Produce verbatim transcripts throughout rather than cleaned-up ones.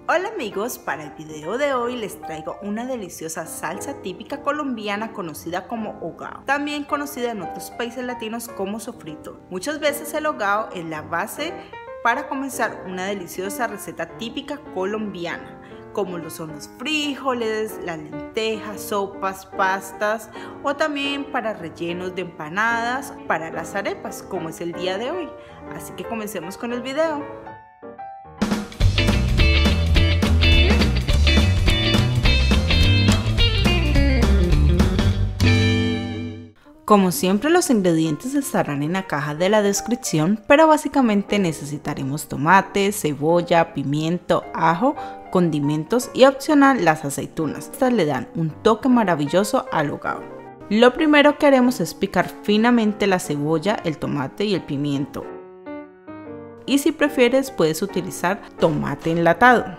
Hola amigos, para el video de hoy les traigo una deliciosa salsa típica colombiana conocida como hogao, también conocida en otros países latinos como sofrito. Muchas veces el hogao es la base para comenzar una deliciosa receta típica colombiana, como lo son los frijoles, las lentejas, sopas, pastas o también para rellenos de empanadas, para las arepas como es el día de hoy. Así que comencemos con el video. Como siempre, los ingredientes estarán en la caja de la descripción, pero básicamente necesitaremos tomate, cebolla, pimiento, ajo, condimentos y opcional las aceitunas. Estas le dan un toque maravilloso al hogao. Lo primero que haremos es picar finamente la cebolla, el tomate y el pimiento. Y si prefieres puedes utilizar tomate enlatado.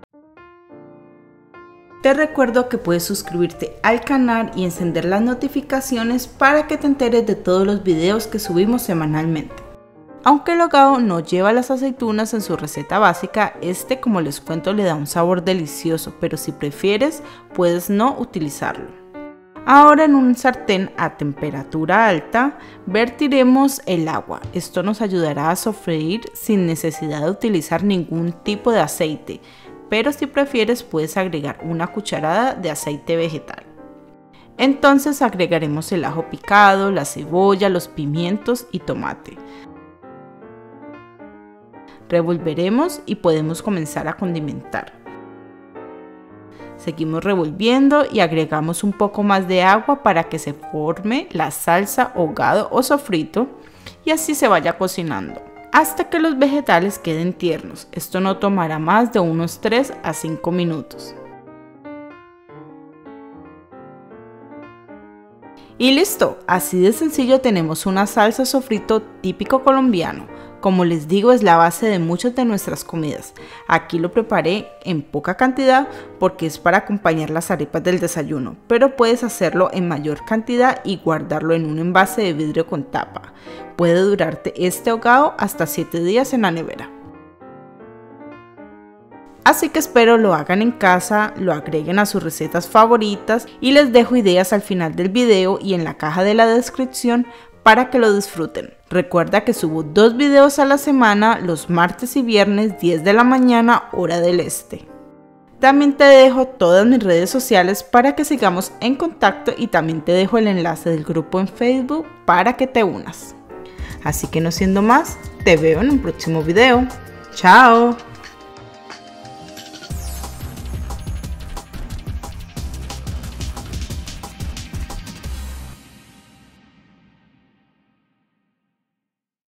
Te recuerdo que puedes suscribirte al canal y encender las notificaciones para que te enteres de todos los videos que subimos semanalmente. Aunque el hogao no lleva las aceitunas en su receta básica, este, como les cuento, le da un sabor delicioso, pero si prefieres puedes no utilizarlo. Ahora en un sartén a temperatura alta vertiremos el agua. Esto nos ayudará a sofreír sin necesidad de utilizar ningún tipo de aceite, pero si prefieres puedes agregar una cucharada de aceite vegetal. Entonces agregaremos el ajo picado, la cebolla, los pimientos y tomate. Revolveremos y podemos comenzar a condimentar. Seguimos revolviendo y agregamos un poco más de agua para que se forme la salsa hogao o sofrito y así se vaya cocinando hasta que los vegetales queden tiernos. Esto no tomará más de unos tres a cinco minutos. Y listo, así de sencillo tenemos una salsa sofrito típico colombiano. Como les digo, es la base de muchas de nuestras comidas. Aquí lo preparé en poca cantidad porque es para acompañar las arepas del desayuno, pero puedes hacerlo en mayor cantidad y guardarlo en un envase de vidrio con tapa. Puede durarte este hogao hasta siete días en la nevera. Así que espero lo hagan en casa, lo agreguen a sus recetas favoritas y les dejo ideas al final del video y en la caja de la descripción para que lo disfruten. Recuerda que subo dos videos a la semana, los martes y viernes, diez de la mañana, hora del este. También te dejo todas mis redes sociales para que sigamos en contacto y también te dejo el enlace del grupo en Facebook para que te unas. Así que no siendo más, te veo en un próximo video. ¡Chao!